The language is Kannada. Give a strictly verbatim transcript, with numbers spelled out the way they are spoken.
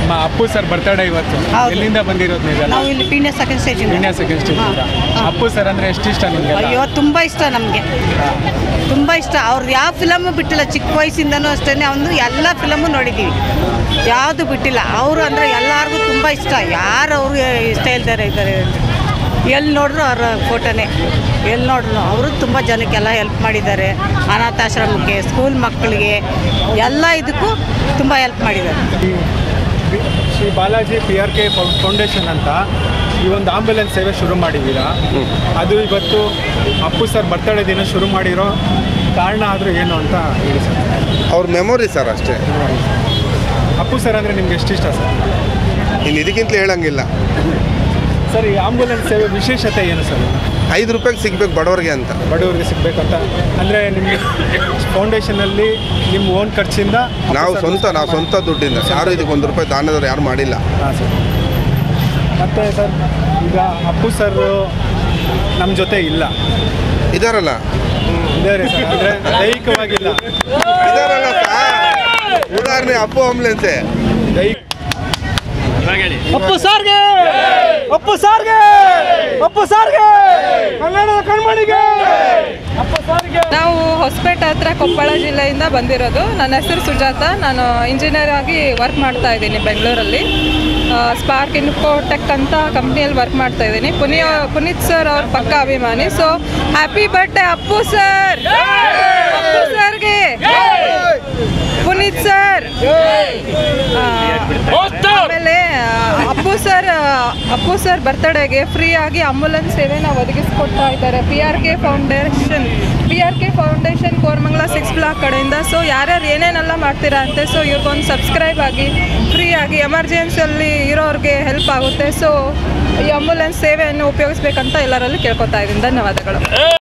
ನಮ್ಮ ಅಪ್ಪು ಸರ್ ಬರ್ತಡೇ ಇವತ್ತು. ಎಲ್ಲಿಂದ ಬಂದಿರೋದು ನೀವು? ನಾವು ಇಲ್ಲಿ Peenya second stage Peenya second stage. Appu sir ಅಂದರೆ ಎಷ್ಟು ಇಷ್ಟ ನಿಮಗೆ? ಅಯ್ಯೋ ತುಂಬ ಇಷ್ಟ ನಮಗೆ, ತುಂಬ ಇಷ್ಟ. ಅವ್ರದ್ದು ಯಾವ ಫಿಲಮು ಬಿಟ್ಟಿಲ್ಲ, ಚಿಕ್ಕ ವಯಸ್ಸಿಂದನೂ ಅಷ್ಟೇ. ಅವನು ಎಲ್ಲ ಫಿಲಮು ನೋಡಿದ್ದೀವಿ, ಯಾವುದು ಬಿಟ್ಟಿಲ್ಲ. ಅವರು ಅಂದರೆ ಎಲ್ಲರಿಗೂ ತುಂಬ ಇಷ್ಟ. ಯಾರು ಅವರು ಇಷ್ಟ ಇಲ್ದಾರೆ ಇದ್ದಾರೆ, ಎಲ್ಲಿ ನೋಡ್ರು ಅವ್ರ ಫೋಟೋನೇ, ಎಲ್ಲಿ ನೋಡ್ರು. ಅವರು ತುಂಬ ಜನಕ್ಕೆಲ್ಲ ಹೆಲ್ಪ್ ಮಾಡಿದ್ದಾರೆ. ಅನಾಥಾಶ್ರಮಕ್ಕೆ, ಸ್ಕೂಲ್ ಮಕ್ಕಳಿಗೆ, ಎಲ್ಲ ಇದಕ್ಕೂ ತುಂಬ ಹೆಲ್ಪ್ ಮಾಡಿದ್ದಾರೆ. Shri Balaji P R K foundation ಅಂತ ಈ ಒಂದು ಆಂಬ್ಯುಲೆನ್ಸ್ ಸೇವೆ ಶುರು ಮಾಡಿದ್ದೀರಾ. ಅದು ಇವತ್ತು ಅಪ್ಪು ಸರ್ ಬರ್ತಡೇ ದಿನ ಶುರು ಮಾಡಿರೋ ಕಾರಣ ಆದರೂ ಏನು ಅಂತ ಹೇಳಿ ಸರ್. ಅವ್ರ ಮೆಮೊರಿ ಸರ್ ಅಷ್ಟೇ. ಅಪ್ಪು ಸರ್ ಅಂದರೆ ನಿಮ್ಗೆ ಎಷ್ಟು ಇಷ್ಟ ಸರ್? ಇನ್ನು ಇದಕ್ಕಿಂತಲೇ ಹೇಳಂಗಿಲ್ಲ ಸರ್. ಈ ಆಂಬ್ಯುಲೆನ್ಸ್ ಸೇವೆ ವಿಶೇಷತೆ ಏನು ಸರ್? ಐದು ರೂಪಾಯಿಗೆ ಸಿಗ್ಬೇಕು ಬಡವರಿಗೆ ಅಂತ. ಬಡವರಿಗೆ ಸಿಗಬೇಕಂತ ಅಂದರೆ ನಿಮಗೆ ಫೌಂಡೇಶನಲ್ಲಿ ನಿಮ್ಮ ಓನ್ ಖರ್ಚಿಂದ ನಾವು ಸ್ವಂತ ನಾವು ಸ್ವಂತ ದುಡ್ಡಿಂದ, ಯಾರು ಇದಕ್ಕೆ ಒಂದು ರೂಪಾಯಿ ದಾನದವ್ರು ಯಾರು ಮಾಡಿಲ್ಲ. ಹಾಂ ಸರ್. ಮತ್ತು ಸರ್, ಈಗ ಅಪ್ಪು ಸರ್ ನಮ್ಮ ಜೊತೆ ಇಲ್ಲ, ಇದಾರಲ್ಲ ಇದ್ದಾರೆ ಸರ್, ಅಂದರೆ ದೈಹಿಕವಾಗಿಲ್ಲ ಇದಾರಲ್ಲ ಸರ್. ಉದಾಹರಣೆ ಅಪ್ಪು ಆಂಬ್ಯುಲೆನ್ಸೇ. ದೈಹಿಕ ಅಪ್ಪು ಸಾರ್ಗೆ, ಅಪ್ಪು ಸಾರ್ಗೆ, ಅಪ್ಪು ಸಾರ್ಗೆ, ಕನ್ನಡದ ಕಣ್ಮಣಿಗೆ ಅಪ್ಪು ಸಾರ್ಗೆ. ನಾವು ಹೊಸಪೇಟೆ ಹತ್ರ ಕೊಪ್ಪಳ ಜಿಲ್ಲೆಯಿಂದ ಬಂದಿರೋದು. ನನ್ನ ಹೆಸರು ಸುಜಾತ. ನಾನು ಇಂಜಿನಿಯರ್ ಆಗಿ ವರ್ಕ್ ಮಾಡ್ತಾ ಇದ್ದೀನಿ ಬೆಂಗಳೂರಲ್ಲಿ. ಸ್ಪಾರ್ಕ್ ಇನ್ಫೋಟೆಕ್ ಅಂತ ಕಂಪ್ನಿಯಲ್ಲಿ ವರ್ಕ್ ಮಾಡ್ತಾ ಇದ್ದೀನಿ. ಪುನಿ ಪುನೀತ್ ಸರ್ ಅವ್ರ ಪಕ್ಕ ಅಭಿಮಾನಿ. So happy birthday Appu sir, Appu ಸರ್ಗೆ, ಪುನೀತ್ ಸರ್. ಆಮೇಲೆ ಅಪ್ಪು ಸರ್ ಅಪ್ಪು ಸರ್ ಬರ್ತಡೇಗೆ ಫ್ರೀ ಆಗಿ ಆಂಬುಲೆನ್ಸ್ ಸೇವೆನ ಒದಗಿಸ್ಕೊಡ್ತಾ ಇದ್ದಾರೆ P R K foundation P R K foundation Koramangala six block ಕಡೆಯಿಂದ. ಸೊ ಯಾರ್ಯಾರು ಏನೇನೆಲ್ಲ ಮಾಡ್ತೀರಾ ಅಂತೆ, ಸೊ ಇವ್ರಿಗೊಂದು ಸಬ್ಸ್ಕ್ರೈಬ್ ಆಗಿ ಫ್ರೀ ಆಗಿ ಎಮರ್ಜೆನ್ಸಿಯಲ್ಲಿ ಇರೋರಿಗೆ ಹೆಲ್ಪ್ ಆಗುತ್ತೆ. ಸೊ ಈ ಆಂಬುಲೆನ್ಸ್ ಸೇವೆಯನ್ನು ಉಪಯೋಗಿಸ್ಬೇಕಂತ ಎಲ್ಲರಲ್ಲಿ ಕೇಳ್ಕೊತಾ ಇದ್ದೀನಿ. ಧನ್ಯವಾದಗಳು.